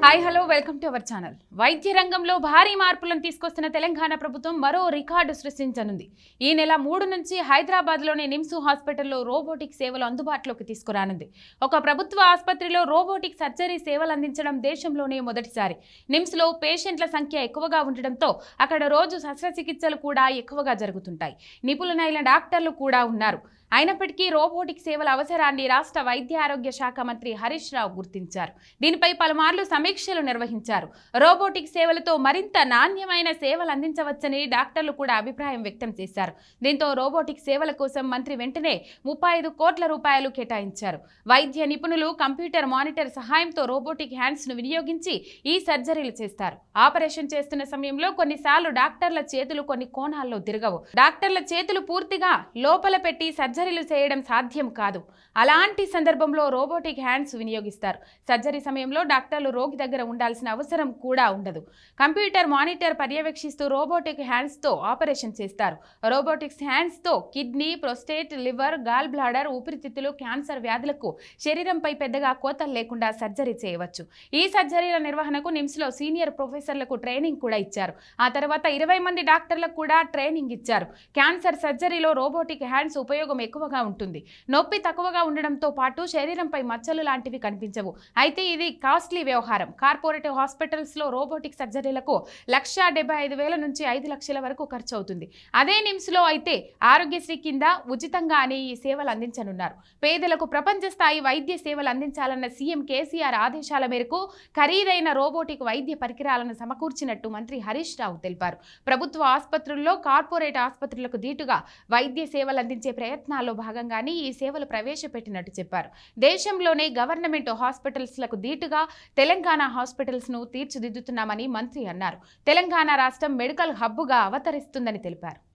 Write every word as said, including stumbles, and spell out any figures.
Hi hello welcome to our channel. వైద్య రంగంలో భారీ మార్పులను తీసుకొస్తున్న తెలంగాణ ప్రభుత్వం మరో రికార్డు సృష్టించనుంది. ఈ నెల మూడు నుంచి హైదరాబాద్లోని నిమ్స్ హాస్పిటల్లో రోబోటిక్ సేవలు అందుబాటులోకి తీసుకురానుంది. ఒక ప్రభుత్వ ఆసుపత్రిలో రోబోటిక్ సర్జరీ సేవలు అందించడం దేశంలోనే మొదటిసారి. నిమ్స్లో పేషెంట్ల సంఖ్య ఎక్కువగా ఉండడంతో అక్కడ రోజు శస్త్రచికిత్సలు కూడా ఎక్కువగా జరుగుతుంటాయి. నిపుణులైన డాక్టర్లు కూడా ఉన్నారు. అయినప్పటికీ రోబోటిక్ సేవల అవసరాన్ని రాష్ట్ర వైద్య ఆరోగ్య శాఖ మంత్రి హరీష్ రావు గుర్తించారు. దీనిపై పలుమార్లు సమీక్షలు నిర్వహించారు. రోబోటిక్ సేవలతో మరింత నాణ్యమైన సేవలు అందించవచ్చని డాక్టర్లు కూడా అభిప్రాయం వ్యక్తం చేశారు. దీంతో రోబోటిక్ సేవల కోసం మంత్రి వెంటనే ముప్పై ఐదు కోట్ల రూపాయలు కేటాయించారు. వైద్య నిపుణులు కంప్యూటర్ మానిటర్ సహాయంతో రోబోటిక్ హ్యాండ్స్ ను వినియోగించి ఈ సర్జరీలు చేస్తారు. ఆపరేషన్ చేస్తున్న సమయంలో కొన్నిసార్లు డాక్టర్ల చేతులు కొన్ని కోణాల్లో తిరగవు. డాక్టర్ల చేతులు పూర్తిగా లోపల పెట్టి సర్జరీలు చేయడం సాధ్యం కాదు. అలాంటి సందర్భంలో రోబోటిక్ హ్యాండ్స్ వినియోగిస్తారు. సర్జరీ సమయంలో డాక్టర్లు రోగి దగ్గర ఉండాల్సిన అవసరం కూడా ఉండదు. కంప్యూటర్ మానిటర్ పర్యవేక్షిస్తూ రోబోటిక్ హ్యాండ్స్ తో ఆపరేషన్ చేస్తారు. రోబోటిక్స్ హ్యాండ్స్ తో kidney, prostate, liver, gall bladder, ఊపిరితిత్తులు, క్యాన్సర్ వ్యాధులకు శరీరంపై పెద్దగా కోతలు లేకుండా సర్జరీ చేయవచ్చు. ఈ సర్జరీల నిర్వహణకు నిమ్స్ లో సీనియర్ ప్రొఫెసర్లకు ట్రైనింగ్ కూడా ఇచ్చారు. ఆ తర్వాత ఇరవై మంది డాక్టర్లకు కూడా ట్రైనింగ్ ఇచ్చారు. క్యాన్సర్ సర్జరీలో రోబోటిక్ హ్యాండ్స్ ఉపయోగం ఎక్కువగా ఉంటుంది. నొప్పి తక్కువగా ఉండడంతో పాటు శరీరంపై మచ్చలు లాంటివి కనిపించవు. అయితే ఇది కాస్ట్లీ వ్యవహారం. కార్పొరేట్ హాస్పిటల్స్ లో రోబోటిక్ సర్జరీలకు లక్ష డెబ్బై ఐదు వేల నుంచి ఐదు లక్షల వరకు ఖర్చు అవుతుంది. అదే నిమ్స్ లో అయితే ఆరోగ్యశ్రీ కింద ఉచితంగా అని ఈ సేవలు అందించనున్నారు. పేదలకు ప్రపంచ స్థాయి వైద్య సేవలు అందించాలన్న సీఎం కేసీఆర్ ఆదేశాల మేరకు ఖరీదైన రోబోటిక్ వైద్య పరికరాలను సమకూర్చినట్టు మంత్రి హరీష్ రావు తెలిపారు. ప్రభుత్వ ఆసుపత్రుల్లో కార్పొరేట్ ఆసుపత్రులకు దీటుగా వైద్య సేవలు అందించే ప్రయత్నాల్లో భాగంగానే ఈ సేవలు ప్రవేశపెట్టినట్టు చెప్పారు. దేశంలోనే గవర్నమెంట్ హాస్పిటల్స్ లకు దీటుగా తెలంగాణ హాస్పిటల్స్ ను తీర్చిదిద్దుతున్నామని మంత్రి అన్నారు. తెలంగాణ రాష్ట్రం మెడికల్ హబ్బుగా అవతరిస్తుందని తెలిపారు.